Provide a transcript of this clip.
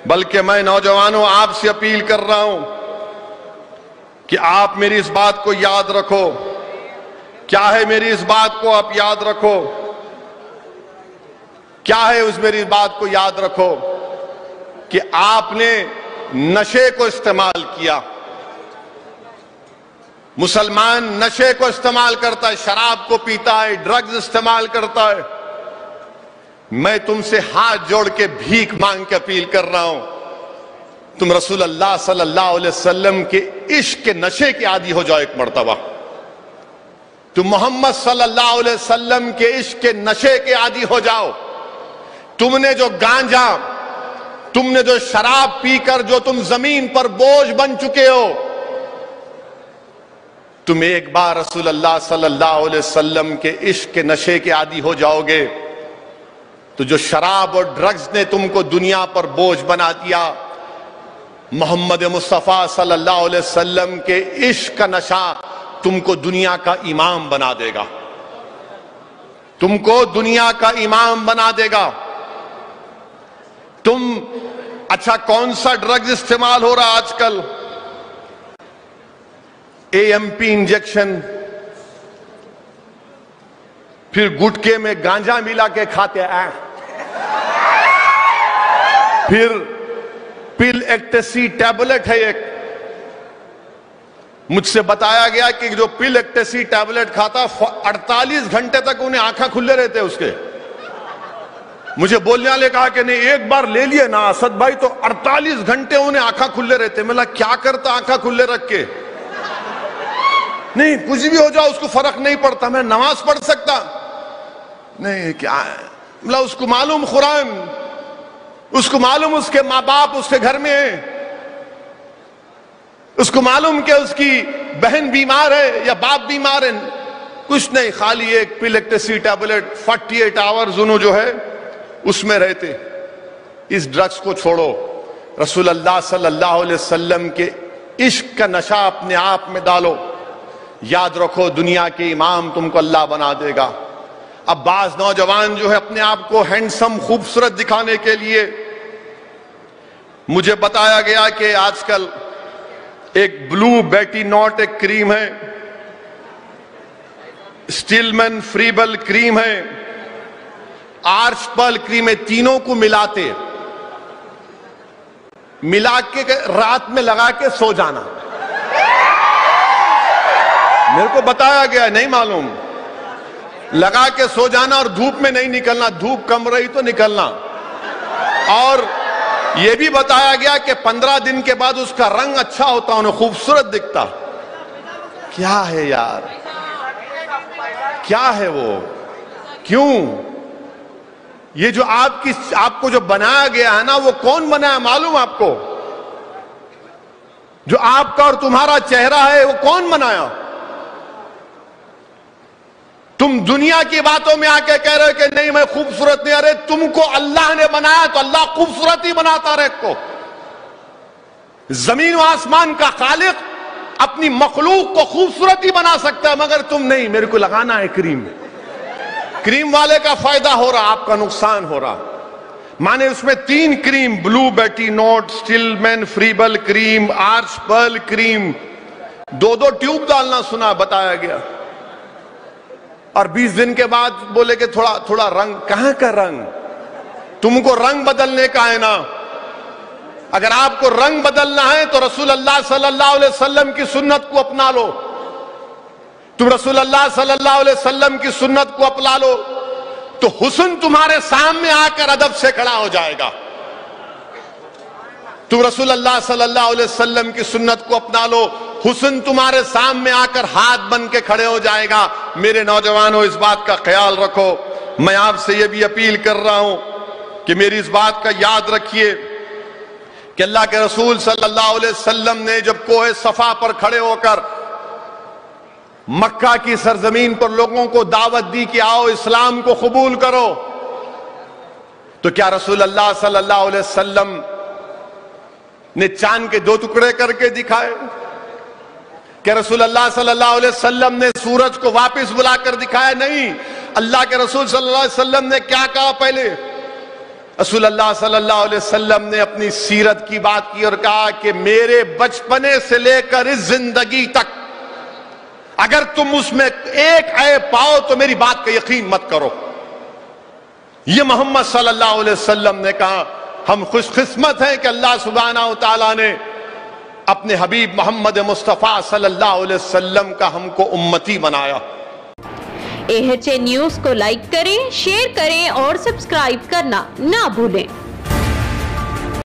بلکہ میں نوجوانوں آپ سے اپیل کر رہا ہوں کہ آپ میری اس بات کو یاد رکھو. کیا ہے میری اس بات کو آپ یاد رکھو. کیا ہے میری اس بات کو یاد رکھو کہ آپ نے نشے کو استعمال کیا. مسلمان نشے کو استعمال کرتا ہے، شراب کو پیتا ہے، ڈرگز استعمال کرتا ہے. میں تم سے ہاتھ جوڑ کے بھیک مانگ کے اپیل کر رہا ہوں، تم رسول اللہ صلی اللہ علیہ وسلم کے عشق کے نشے کے عادی ہو جاؤ. ایک مرتبہ تم محمد صلی اللہ علیہ وسلم کے عشق کے نشے کے عادی ہو جاؤ. تم نے جو گانجا، تم نے جو شراب پی کر جو تم زمین پر بوجھ بن چکے ہو، تم ایک بار رسول اللہ صلی اللہ علیہ وسلم کے عشق کے نشے کے عادی ہو جاؤ گے تو جو شراب اور ڈرگز نے تم کو دنیا پر بوجھ بنا دیا، محمد مصطفیٰ صلی اللہ علیہ وسلم کے عشق کا نشہ تم کو دنیا کا امام بنا دے گا. تم کو دنیا کا امام بنا دے گا. تم اچھا کون سا ڈرگز استعمال ہو رہا آج کل؟ AMP انجیکشن، پھر گٹکے میں گانجا ملا کے کھاتے ہیں، پھر پل ایکٹیسی ٹیبلٹ ہے ایک. مجھ سے بتایا گیا کہ جو پل ایکٹیسی ٹیبلٹ کھاتا 48 گھنٹے تک انہیں آنکھیں کھلے رہتے اس کے. مجھے بولنے والے کہا کہ نہیں ایک بار لے لیے نا اسد بھائی تو 48 گھنٹے انہیں آنکھیں کھلے رہتے. میں نے کیا کرتا آنکھیں کھلے رکھ کے؟ نہیں کچھ بھی ہو جاؤ اس کو فرق نہیں پڑتا. میں نماز پڑھ سکتا نہیں. کیا ہے اس کو معلوم قرآن، اس کو معلوم اس کے ماں باپ اس کے گھر میں ہیں، اس کو معلوم کہ اس کی بہن بیمار ہے یا باپ بیمار ہے. کچھ نہیں، خالی ایک پل ایکٹیسی ٹیبلٹ 48 آورز انہوں جو ہے اس میں رہتے. اس ڈرگز کو چھوڑو. رسول اللہ صلی اللہ علیہ وسلم کے عشق کا نشہ اپنے آپ میں ڈالو. یاد رکھو دنیا کے امام تم کو اللہ بنا دے گا. اب بعض نوجوان جو ہے اپنے آپ کو ہینڈسم خوبصورت دکھانے کے لیے، مجھے بتایا گیا کہ آج کل ایک بلو بیٹی نوٹ ایک کریم ہے، سٹیلمن فریبل کریم ہے، آرچ پرل کریم ہے، تینوں کو ملاتے، ملا کے رات میں لگا کے سو جانا. میرے کو بتایا گیا نہیں معلوم. لگا کے سو جانا اور دھوپ میں نہیں نکلنا، دھوپ کم رہی تو نکلنا. اور یہ بھی بتایا گیا کہ 15 دن کے بعد اس کا رنگ اچھا ہوتا، انہیں خوبصورت دکھتا. کیا ہے یار، کیا ہے وہ؟ کیوں؟ یہ جو آپ کو جو بنایا گیا ہے نا، وہ کون بنایا معلوم آپ کو؟ جو آپ کا اور تمہارا چہرہ ہے وہ کون بنایا؟ تم دنیا کی باتوں میں آ کے کہہ رہے ہو کہ نہیں میں خوبصورت نہیں. ارے تم کو اللہ نے بنایا تو اللہ خوبصورت ہی بناتا رہے کو. زمین و آسمان کا خالق اپنی مخلوق کو خوبصورت ہی بنا سکتا ہے، مگر تم نہیں. میرے کو لگانا ہے کریم، کریم والے کا فائدہ ہو رہا، آپ کا نقصان ہو رہا. مانے اس میں 3 کریم، بلو بیٹی نوٹ، سٹیلمن فریبل cream, arch pearl cream, 2 tube ڈالنا سنا بتایا گیا. اور 20 دن کے بعد بولے کہ تھوڑا رنگ. کہاں کا رنگ؟ تم کو رنگ بدلنے کا ہے نا. اگر آپ کو رنگ بدلنا ہے تو رسول اللہ صلی اللہ علیہ وسلم کی سنت کو اپنا لو. تم رسول اللہ صلی اللہ علیہ وسلم کی سنت کو اپنا لو تو حسن تمہارے سامنے آ کر ادب سے کھڑا ہو جائے گا. تم رسول اللہ صلی اللہ علیہ وسلم کی سنت کو اپنا لو، حسن تمہارے سامنے آ کر ہاتھ بن کے کھڑے ہو جائے گا. میرے نوجوانوں اس بات کا خیال رکھو. میں آپ سے یہ بھی اپیل کر رہا ہوں کہ میری اس بات کا یاد رکھیے کہ اللہ کے رسول صلی اللہ علیہ وسلم نے جب کوہ صفا پر کھڑے ہو کر مکہ کی سرزمین پر لوگوں کو دعوت دی کہ آؤ اسلام کو قبول کرو، تو کیا رسول اللہ صلی اللہ علیہ وسلم نے چاند کے 2 ٹکڑے کر کے دکھائے؟ کہ رسول اللہ صلی اللہ علیہ وسلم نے سورج کو واپس بلا کر دکھایا؟ نہیں. اللہ کے رسول صلی اللہ علیہ وسلم نے کیا کہا؟ پہلے رسول اللہ صلی اللہ علیہ وسلم نے اپنی سیرت کی بات کی اور کہا کہ میرے بچپنے سے لے کر اس زندگی تک اگر تم اس میں ایک عیب پاؤ تو میری بات کا یقین مت کرو. یہ محمد صلی اللہ علیہ وسلم نے کہا. ہم خوش قسمت ہیں کہ اللہ سبحانہ و تعالیٰ نے اپنے حبیب محمد مصطفیٰ صلی اللہ علیہ وسلم کا ہم کو امتی بنایا. AHA نیوز کو لائک کریں، شیئر کریں اور سبسکرائب کرنا نہ بھولیں.